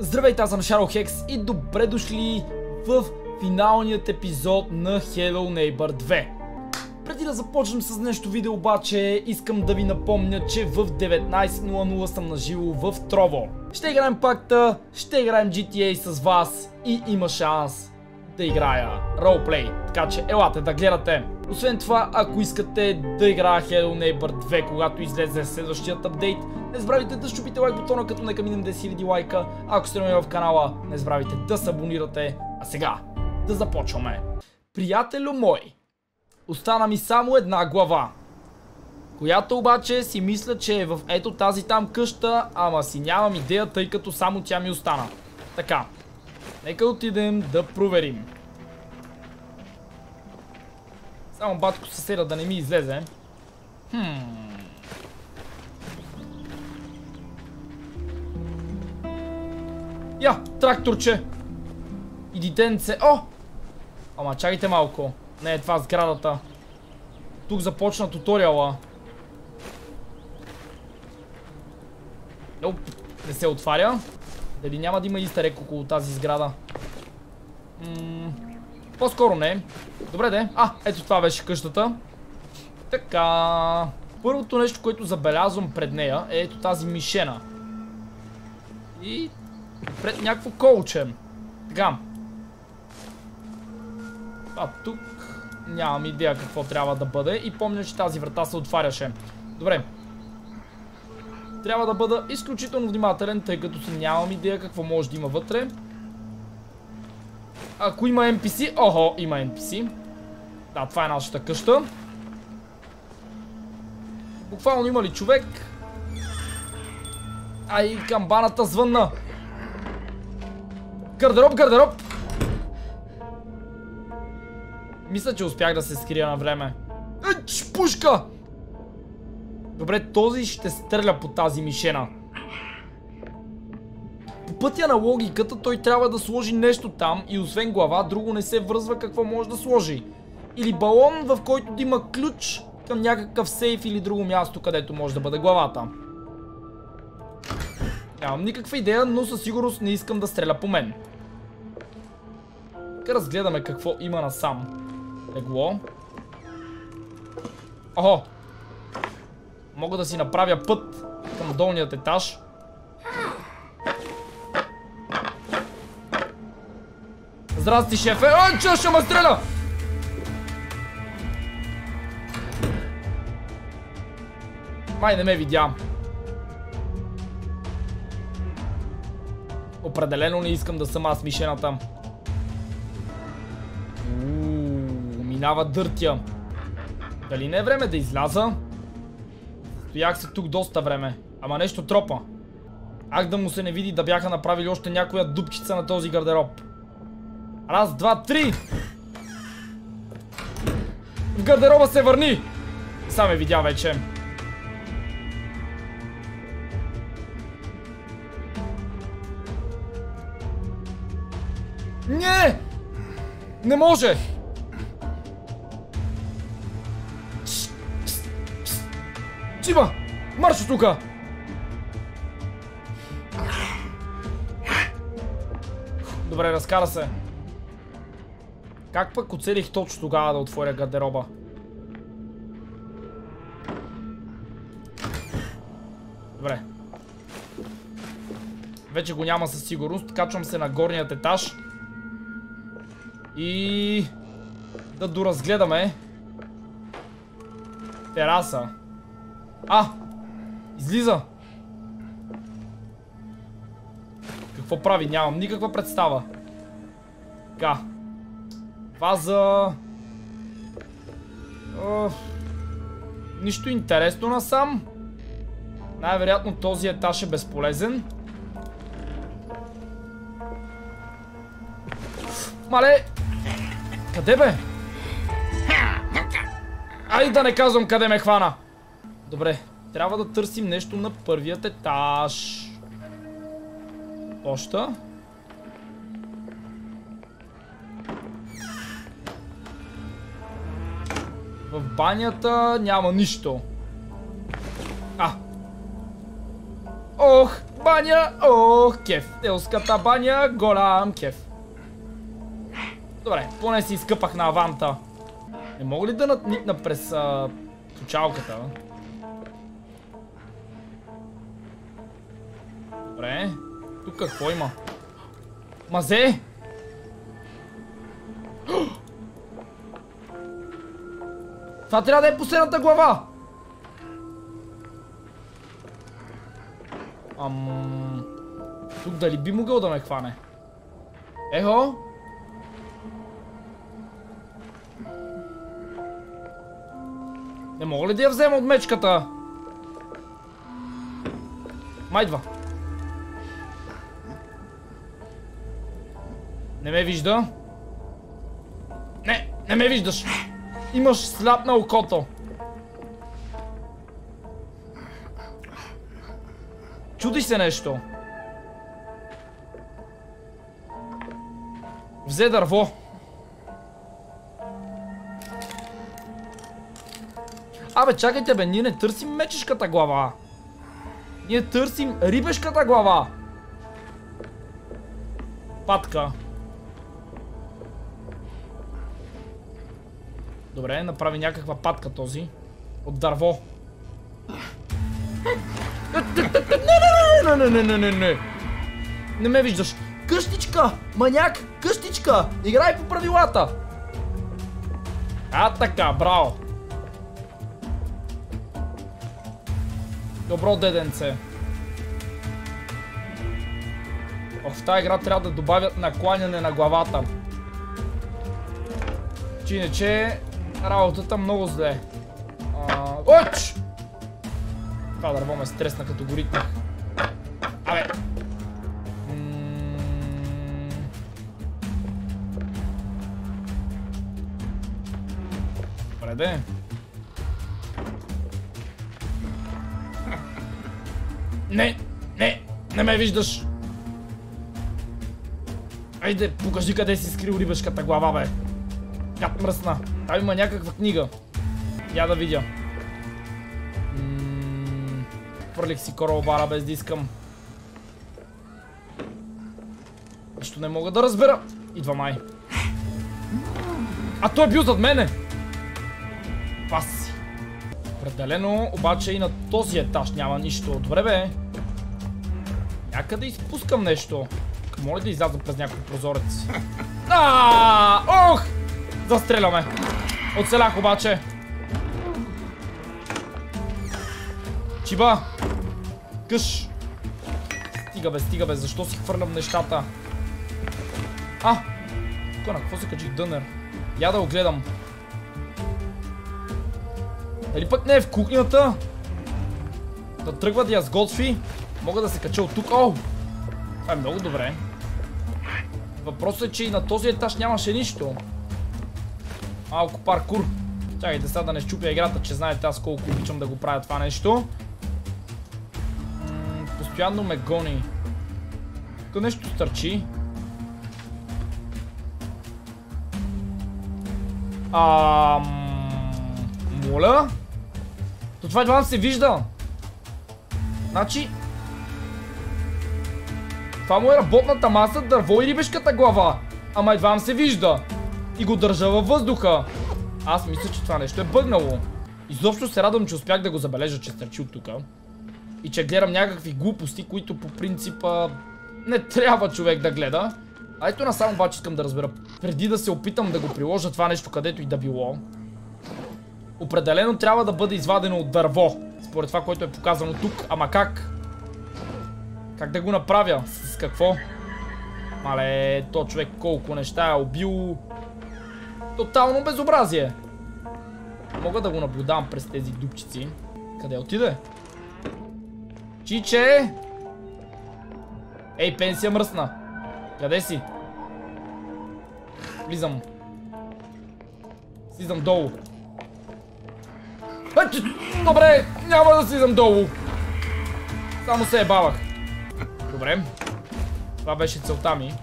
Здравейте, аз съм Шарлхекс и добре дошли в финалният епизод на Hello Neighbor 2. Преди да започнем с нещо видео обаче, искам да ви напомня, че в 19:00 съм на живо в Trovo. Ще играем пакта, ще играем GTA с вас и има шанс да играя ролплей, така че елате да гледате. Освен това, ако искате да играя Hello Neighbor 2, когато излезе следващият апдейт, не забравяйте да щупите лайк бутона, като нека минем 10 000 лайка. Ако сте нови в канала, не забравяйте да се абонирате. А сега да започваме. Приятелю мой, остана ми само една глава, която обаче си мисля, че е в ето тази там къща, ама си нямам идея, тъй като само тя ми остана. Така, нека отидем да проверим. Само батко съседа да не ми излезе. Я, тракторче! И детенце. О! Ама чакайте малко. Не е това сградата. Тук започна туториала. Оп, не се отваря. Дали няма да има истерек около тази сграда? По-скоро не. Добре де. Ето това беше къщата. Така. Първото нещо, което забелязвам пред нея е ето тази мишена. И пред някакво колче. Така. Тук нямам идея какво трябва да бъде. И помня, че тази врата се отваряше. Добре. Трябва да бъда изключително внимателен, тъй като си нямам идея какво може да има вътре. Ако има NPC... Охо, има NPC. Да, това е нашата къща. Буквално има ли човек? Ай, камбаната звънна. Гардероб, гардероб! Мисля, че успях да се скрия на време. Пушка! Добре, този ще стреля по тази мишена. По пътя на логиката той трябва да сложи нещо там и освен глава, друго не се връзва какво може да сложи. Или балон, в който да има ключ към някакъв сейф или друго място, където може да бъде главата. Нямам никаква идея, но със сигурност не искам да стреля по мен. Нека разгледаме какво има насам. Легло. Охо! Мога да си направя път към долният етаж. Здрасти, шефе! Ча, ще ме стреля! Май не ме видя. Определено не искам да съм аз мишената. Минава дъртя. Дали не е време да изляза? Стоях се тук доста време. Ама нещо тропа. Ах да му се не види да бяха направили още някоя дупчица на този гардероб. Раз, два, три! В гардероба се върни! Сам ме видя вече. Не! Не може! Чима! Марш от тука! Добре, разкара се. Как пък оцелих точно тогава да отворя гардероба? Добре. Вече го няма със сигурност. Качвам се на горният етаж. И... да доразгледаме тераса. Излиза. Какво прави? Нямам никаква представа. Така. Ваза. Нищо интересно насам. Най-вероятно този етаж е безполезен. Мале! Къде бе? Ай да не казвам къде ме хвана. Добре, трябва да търсим нещо на първият етаж. Поща. В банята няма нищо. Ох, баня. Ох, кеф. Елската баня, голям кеф. Добре, поне си изкъпах на аванта. Не мога ли да надникна през почалката? Добре. Тук какво има? Мазе! Това трябва да е последната глава! Тук дали би могъл да ме хване? Ехо! Не мога ли да я взема от мечката? Майдва! Не ме вижда. Не ме виждаш. Имаш сляп на окото. Чудиш се нещо. Взе дърво. Абе, чакайте бе, ние не търсим мечешката глава. Ние търсим рибешката глава. Патка. Добре, направи някаква патка този. От дърво. Не. Не ме виждаш. Къщичка! Маняк! Къщичка! Играй по правилата! А така, браво! Добро деденце. Ох, в тази игра трябва да добавят накланяне на главата. Че иначе работата много зле. Оч! Това дърво ме стресна като го ритнах. Абе! Добре. Не ме виждаш. Айде, покажи къде си скрил рибешката глава, бе. Кат мръсна. Там има някаква книга. Я да видя. Фърлих си коробара без да искам. Нищо не мога да разбера. Идва май. А той е бил зад мене. Паси. Определено, обаче и на този етаж няма нищо. Добре бе. Някъде изпускам нещо. Моля да изляза през някой прозорец. Ох! Застреляме. Оцелях обаче. Чиба. Къш. Стига бе, защо си хвърлям нещата? Тук на какво се качих дънер? Я да го гледам. Дали пък не е в кухнята? Да тръгва да я сготви. Мога да се кача от тук. Това е много добре. Въпросът е, че и на този етаж нямаше нищо. Малко паркур. Чакайте сега да не щупя играта, че знаете аз колко обичам да го правя това нещо. Постоянно ме гони. Тук нещо стърчи. Моля? То това едва се вижда. Значи... Това му е работната маса, дърво и рибешката глава. Ама едва се вижда. И го държа във въздуха. Аз мисля, че това нещо е бъгнало. Изобщо се радвам, че успях да го забележа, че стърчи от тука. И че гледам някакви глупости, които по принципа не трябва човек да гледа. А ето насам обаче искам да разбера. Преди да се опитам да го приложа това нещо където и да било, определено трябва да бъде извадено от дърво. Според това, което е показано тук. Ама как? Как да го направя? С какво? Мале, то човек колко неща е убил. Тотално безобразие. Мога да го наблюдавам през тези дупчици. Къде отиде? Чиче! Ей, пенсия мръсна. Къде си? Влизам. Слизам долу. Добре, няма да слизам долу. Само се ебавах. Добре. Това беше целта ми.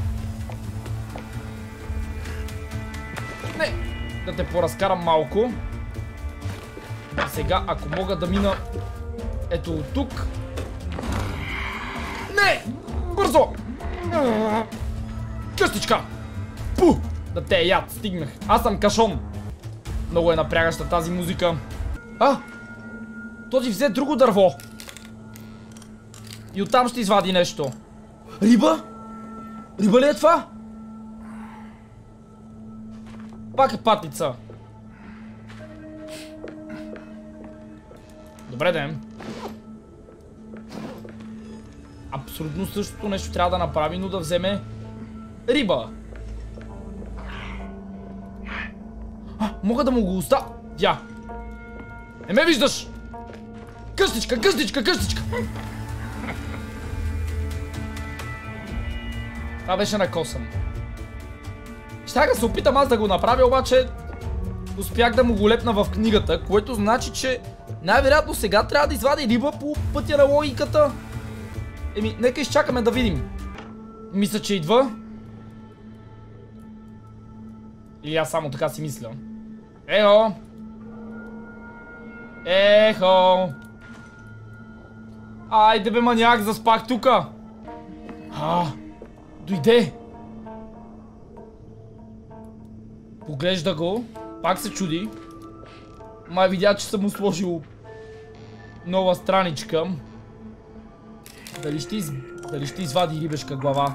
Не, да те поразкарам малко. И сега, ако мога да мина ето от тук. Не! Бързо! Къщичка! Пу! Да те яд, стигнах. Аз съм кашон. Много е напрягаща тази музика. Този взе друго дърво. И оттам ще извади нещо. Риба? Риба ли е това? Пак е патница. Добре ден. Абсолютно същото нещо трябва да направи, но да вземе риба. Мога да му го оставя. Я. Не ме виждаш! Къщичка, къщичка, къщичка! Това беше накосан. Щях да се опитам аз да го направя, обаче успях да му го лепна в книгата, което значи, че най-вероятно сега трябва да извади риба по пътя на логиката. Нека изчакаме да видим. Мисля, че идва. Или аз само така си мисля. Ехо! Ехо! Айде бе, маняк, заспах тука! Дойде! Поглежда го, пак се чуди. Май видя, че съм му сложил нова страничка. Дали ще извади рибешка глава?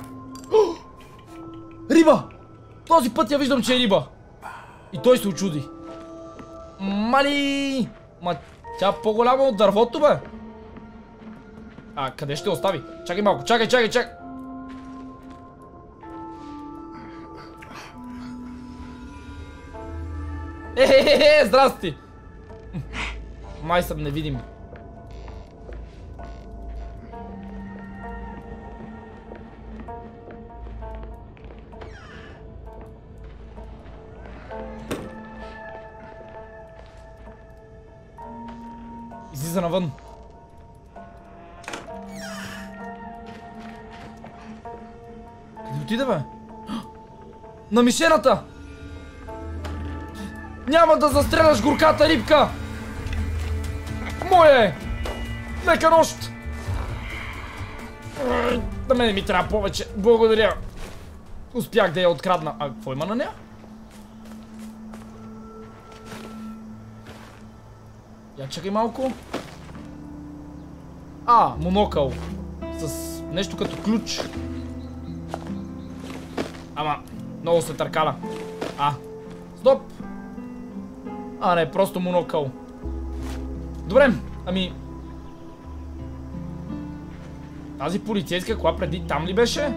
Риба! Този път я виждам, че е риба. И той се очуди. Мали! Ма тя по-голяма от дървото, бе. Къде ще остави? Чакай малко, чакай. Здрасти! Май съм невидим. Излиза навън. Къде отиде, бе? На мишената! Няма да застреляш горката рибка! Моя е! Лека нощ! На мене ми трябва повече. Благодаря. Успях да я открадна. Какво има на нея? Я чакай малко. Монокъл. С нещо като ключ. Ама, много се търкаля. Стоп! Не, просто монокъл. Добре, тази полицейска кола преди там ли беше?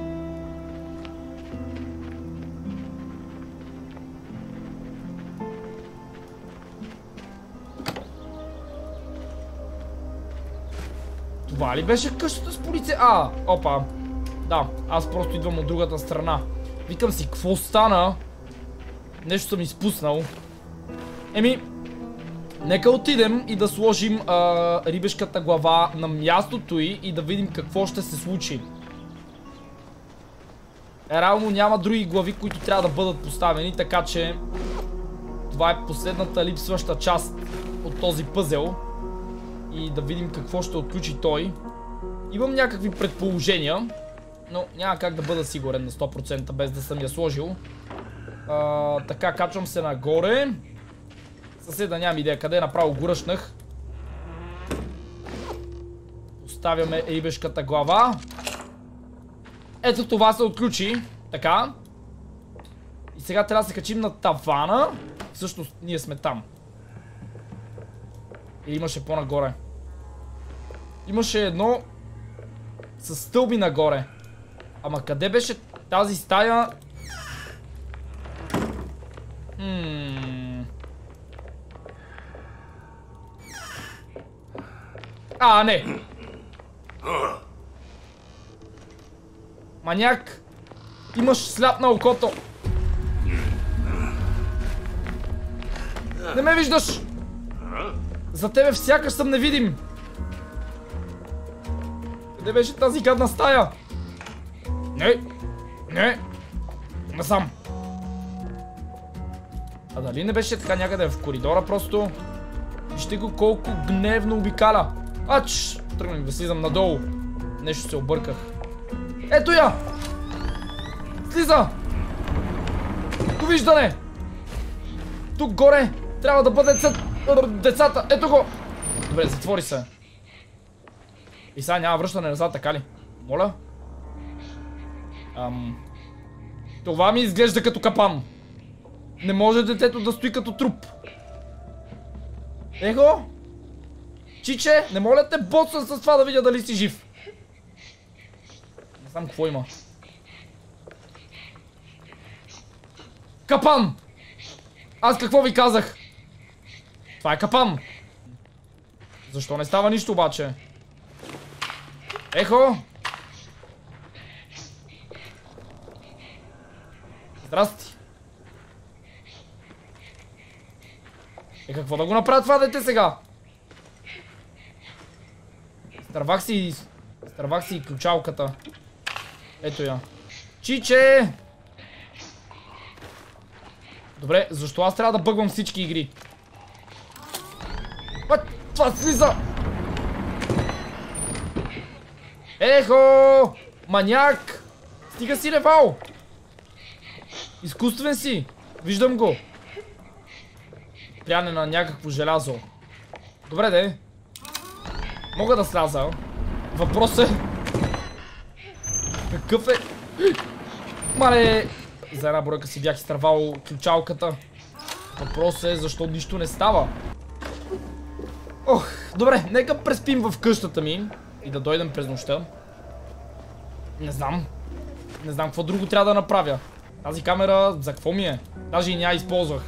Това ли беше къщата с полиция? Опа. Да, аз просто идвам от другата страна. Викам си, какво стана? Нещо съм изпуснал. Нека отидем и да сложим рибешката глава на мястото й и да видим какво ще се случи. Реално няма други глави, които трябва да бъдат поставени, така че това е последната липсваща част от този пъзел. И да видим какво ще отключи той. Имам някакви предположения, но няма как да бъда сигурен на 100% без да съм я сложил. Така, качвам се нагоре. Съседа нямам идея къде, направо го ръшнах. Поставяме рибешката глава. Ето това се отключи. Така. И сега трябва да се качим на тавана. Всъщност ние сме там. Или имаше по-нагоре? Имаше едно с стълби нагоре. Ама къде беше тази стая? Не! Маняк! Имаш сляп на окото! Не ме виждаш! За тебе всякаш съм невидим! Къде беше тази гадна стая? Не! Насам! Дали не беше така някъде в коридора просто? Вижте го колко гневно обикаля! Тръгнах да слизам надолу. Нещо се обърках. Ето я! Слиза! Довиждане! Тук горе трябва да бъдат децата. Ето го! Добре, затвори се. И сега няма връщане назад, така ли? Моля? Това ми изглежда като капан. Не може детето да стои като труп. Ехо! Чиче, не моля те, боцам с това да видя дали си жив. Не знам какво има. Капан! Аз какво ви казах? Това е капан. Защо не става нищо обаче? Ехо! Здрасти. Какво да го направя това дете сега? Стървах си ключалката. Ето я. Чиче! Добре, защо аз трябва да бъгвам всички игри? Това слиза! Ехо! Маняк! Стига си, Левал! Изкуствен си! Виждам го! Пряне на някакво желязо. Добре, де. Мога да сляза. Въпросът е... Какъв е... Мале! За една бройка си бях изтървал ключалката. Въпросът е защо нищо не става. Ох, добре, нека преспим в къщата ми и да дойдем през нощта. Не знам. Не знам какво друго трябва да направя. Тази камера за какво ми е? Даже и ня използвах.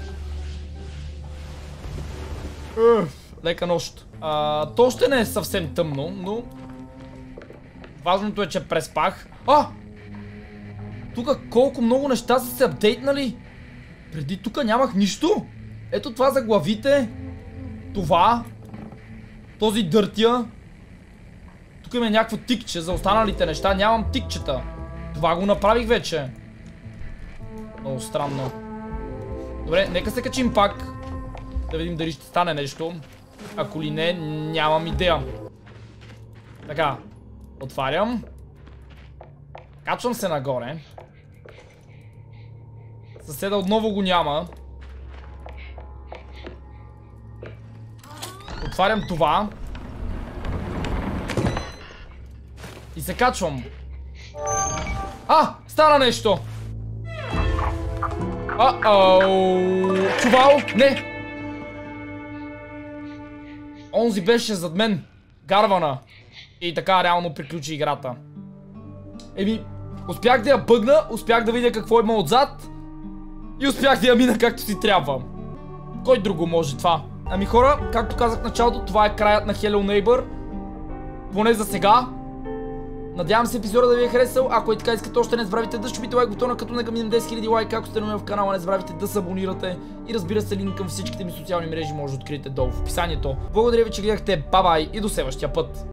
Лека нощ. То още не е съвсем тъмно, но... Важното е, че преспах. Тук колко много неща са се апдейтнали. Преди тук нямах нищо. Ето това за главите. Това. Този дъртия. Тук има някакво тикче. За останалите неща нямам тикчета. Това го направих вече. Много странно. Добре, нека се качим пак. Да видим дали ще стане нещо. Ако ли не, нямам идея. Така. Отварям. Качвам се нагоре. Съседа отново го няма. Отварям това. И се качвам. Стана нещо. Чувал? Не. Онзи беше зад мен. Гарвана. И така реално приключи играта. Успях да я бъгна, успях да видя какво има отзад. И успях да я мина както си трябва. Кой друго може това? Хора, както казах в началото, това е краят на Hello Neighbor. Поне за сега. Надявам се епизода да ви е харесал. Ако е така искате, още не забравяйте да щупите лайк бутона, като нека минем 10 000 лайка. Ако сте нови в канала, не забравяйте да се абонирате. И разбира се, линк към всичките ми социални мрежи може да откриете долу в описанието. Благодаря ви, че гледахте. Бай-бай и до следващия път.